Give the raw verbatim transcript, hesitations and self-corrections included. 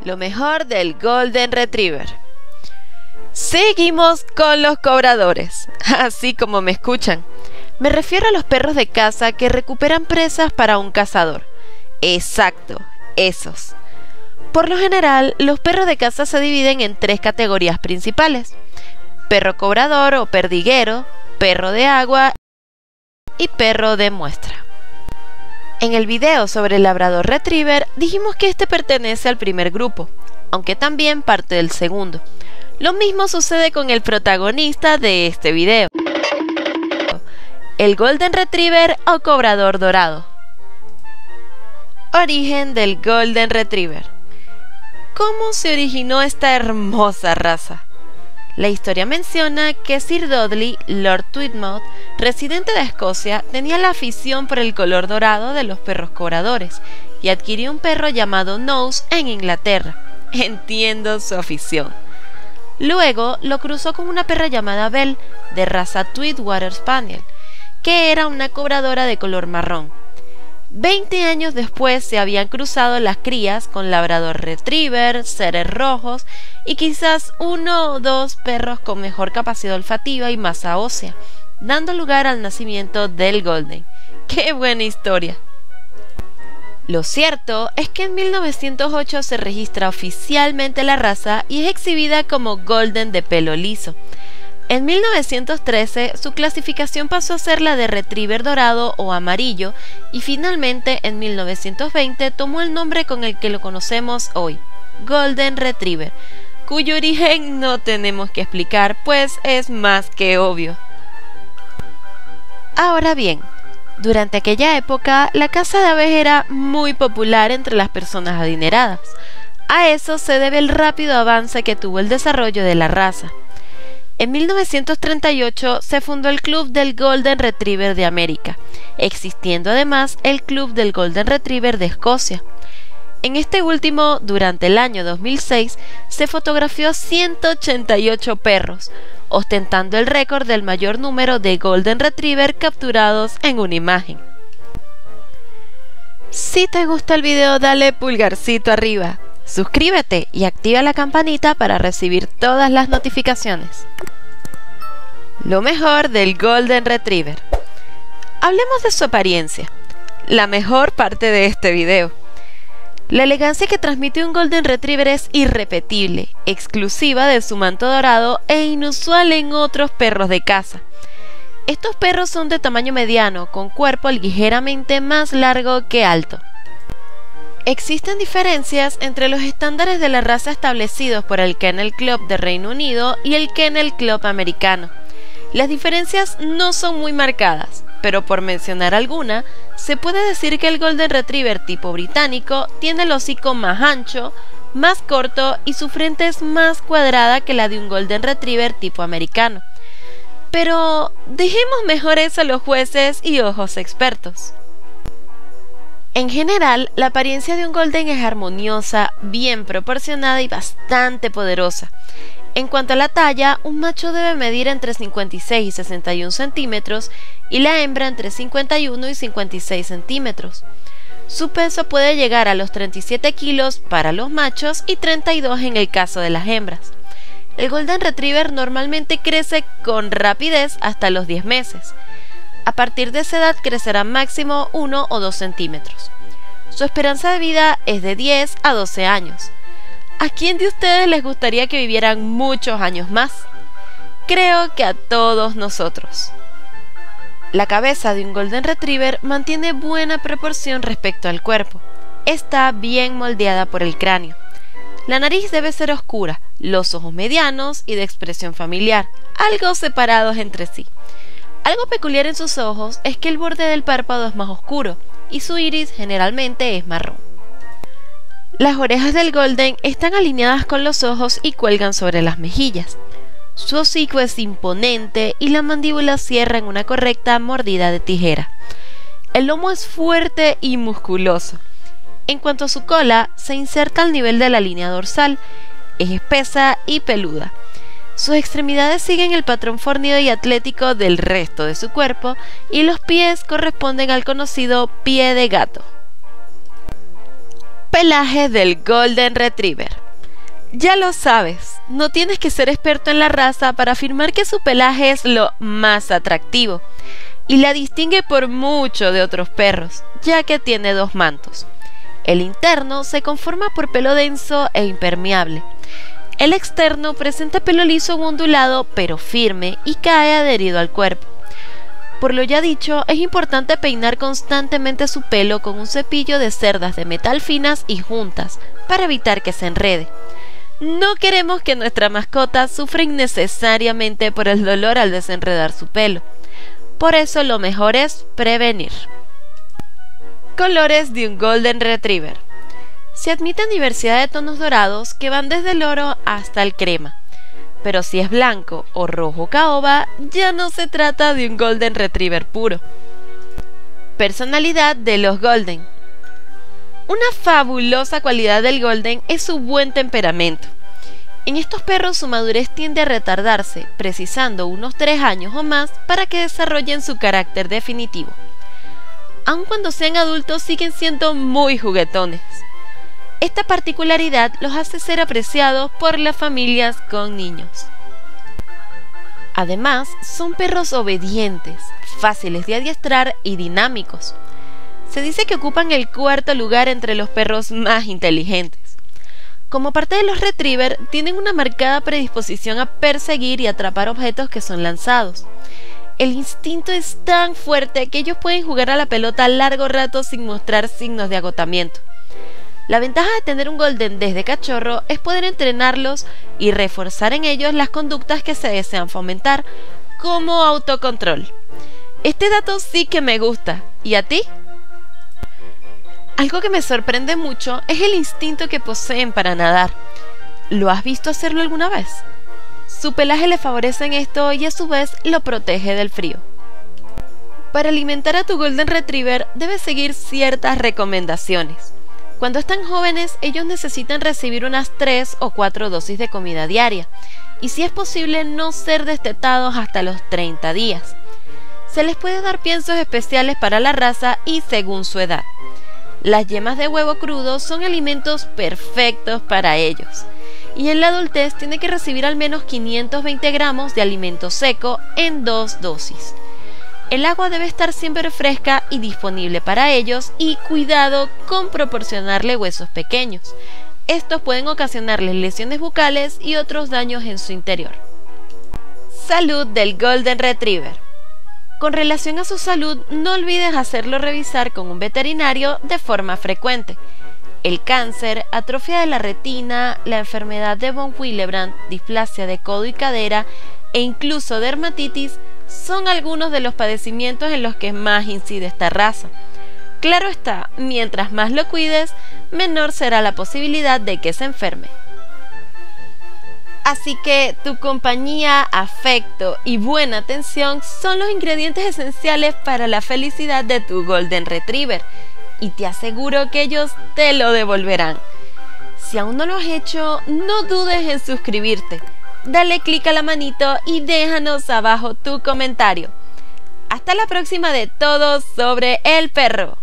Lo mejor del Golden Retriever. Seguimos con los cobradores, así como me escuchan. Me refiero a los perros de caza que recuperan presas para un cazador. Exacto, esos. Por lo general, los perros de caza se dividen en tres categorías principales: perro cobrador o perdiguero, perro de agua y perro de muestra. En el video sobre el Labrador Retriever dijimos que este pertenece al primer grupo, aunque también parte del segundo. Lo mismo sucede con el protagonista de este video, el Golden Retriever o cobrador dorado. Origen del Golden Retriever. ¿Cómo se originó esta hermosa raza? La historia menciona que Sir Dudley Lord Tweedmouth, residente de Escocia, tenía la afición por el color dorado de los perros cobradores y adquirió un perro llamado Nose en Inglaterra. Entiendo su afición. Luego lo cruzó con una perra llamada Belle, de raza Tweedwater Spaniel, que era una cobradora de color marrón. Veinte años después se habían cruzado las crías con Labrador Retriever, seres rojos y quizás uno o dos perros con mejor capacidad olfativa y masa ósea, dando lugar al nacimiento del Golden. ¡Qué buena historia! Lo cierto es que en mil novecientos ocho se registra oficialmente la raza y es exhibida como Golden de pelo liso. En mil novecientos trece su clasificación pasó a ser la de Retriever dorado o amarillo y finalmente en mil novecientos veinte tomó el nombre con el que lo conocemos hoy, Golden Retriever, cuyo origen no tenemos que explicar, pues es más que obvio. Ahora bien, durante aquella época la caza de aves era muy popular entre las personas adineradas. A eso se debe el rápido avance que tuvo el desarrollo de la raza. En mil novecientos treinta y ocho se fundó el Club del Golden Retriever de América, existiendo además el Club del Golden Retriever de Escocia. En este último, durante el año dos mil seis, se fotografió ciento ochenta y ocho perros, ostentando el récord del mayor número de Golden Retriever capturados en una imagen. Si te gusta el video, dale pulgarcito arriba, suscríbete y activa la campanita para recibir todas las notificaciones. Lo mejor del Golden Retriever. Hablemos de su apariencia, la mejor parte de este video. La elegancia que transmite un Golden Retriever es irrepetible, exclusiva de su manto dorado e inusual en otros perros de caza. Estos perros son de tamaño mediano, con cuerpo ligeramente más largo que alto. Existen diferencias entre los estándares de la raza establecidos por el Kennel Club de Reino Unido y el Kennel Club americano. Las diferencias no son muy marcadas, pero por mencionar alguna, se puede decir que el Golden Retriever tipo británico tiene el hocico más ancho, más corto y su frente es más cuadrada que la de un Golden Retriever tipo americano. Pero dejemos mejor eso a los jueces y ojos expertos. En general, la apariencia de un Golden es armoniosa, bien proporcionada y bastante poderosa. En cuanto a la talla, un macho debe medir entre cincuenta y seis y sesenta y uno centímetros y la hembra entre cincuenta y uno y cincuenta y seis centímetros. Su peso puede llegar a los treinta y siete kilos para los machos y treinta y dos en el caso de las hembras. El Golden Retriever normalmente crece con rapidez hasta los diez meses. A partir de esa edad crecerá máximo uno o dos centímetros. Su esperanza de vida es de diez a doce años. ¿A quién de ustedes les gustaría que vivieran muchos años más? Creo que a todos nosotros. La cabeza de un Golden Retriever mantiene buena proporción respecto al cuerpo. Está bien moldeada por el cráneo. La nariz debe ser oscura, los ojos medianos y de expresión familiar, algo separados entre sí. Algo peculiar en sus ojos es que el borde del párpado es más oscuro y su iris generalmente es marrón. Las orejas del Golden están alineadas con los ojos y cuelgan sobre las mejillas. Su hocico es imponente y la mandíbula cierra en una correcta mordida de tijera. El lomo es fuerte y musculoso. En cuanto a su cola, se inserta al nivel de la línea dorsal, es espesa y peluda. Sus extremidades siguen el patrón fornido y atlético del resto de su cuerpo y los pies corresponden al conocido pie de gato. Pelaje del Golden Retriever. Ya lo sabes, no tienes que ser experto en la raza para afirmar que su pelaje es lo más atractivo y la distingue por mucho de otros perros, ya que tiene dos mantos. El interno se conforma por pelo denso e impermeable. El externo presenta pelo liso o ondulado, pero firme y cae adherido al cuerpo. Por lo ya dicho, es importante peinar constantemente su pelo con un cepillo de cerdas de metal finas y juntas, para evitar que se enrede. No queremos que nuestra mascota sufra innecesariamente por el dolor al desenredar su pelo. Por eso lo mejor es prevenir. Colores de un Golden Retriever. Se admiten diversidad de tonos dorados que van desde el oro hasta el crema. Pero si es blanco o rojo caoba, ya no se trata de un Golden Retriever puro. Personalidad de los Golden. Una fabulosa cualidad del Golden es su buen temperamento. En estos perros su madurez tiende a retardarse, precisando unos tres años o más para que desarrollen su carácter definitivo. Aun cuando sean adultos siguen siendo muy juguetones. Esta particularidad los hace ser apreciados por las familias con niños. Además, son perros obedientes, fáciles de adiestrar y dinámicos. Se dice que ocupan el cuarto lugar entre los perros más inteligentes. Como parte de los retriever, tienen una marcada predisposición a perseguir y atrapar objetos que son lanzados. El instinto es tan fuerte que ellos pueden jugar a la pelota a largo rato sin mostrar signos de agotamiento. La ventaja de tener un Golden desde cachorro es poder entrenarlos y reforzar en ellos las conductas que se desean fomentar, como autocontrol. Este dato sí que me gusta. ¿Y a ti? Algo que me sorprende mucho es el instinto que poseen para nadar. ¿Lo has visto hacerlo alguna vez? Su pelaje le favorece en esto y a su vez lo protege del frío. Para alimentar a tu Golden Retriever debes seguir ciertas recomendaciones. Cuando están jóvenes, ellos necesitan recibir unas tres o cuatro dosis de comida diaria y si es posible no ser destetados hasta los treinta días. Se les puede dar piensos especiales para la raza y según su edad. Las yemas de huevo crudo son alimentos perfectos para ellos y en la adultez tiene que recibir al menos quinientos veinte gramos de alimento seco en dos dosis. El agua debe estar siempre fresca y disponible para ellos y cuidado con proporcionarle huesos pequeños. Estos pueden ocasionarles lesiones bucales y otros daños en su interior. Salud del Golden Retriever. Con relación a su salud, no olvides hacerlo revisar con un veterinario de forma frecuente. El cáncer, atrofia de la retina, la enfermedad de von Willebrand, displasia de codo y cadera e incluso dermatitis son algunos de los padecimientos en los que más incide esta raza. Claro está, mientras más lo cuides, menor será la posibilidad de que se enferme. Así que tu compañía, afecto y buena atención son los ingredientes esenciales para la felicidad de tu Golden Retriever y te aseguro que ellos te lo devolverán. Si aún no lo has hecho, no dudes en suscribirte. Dale clic a la manito y déjanos abajo tu comentario. Hasta la próxima de Todo sobre el Perro.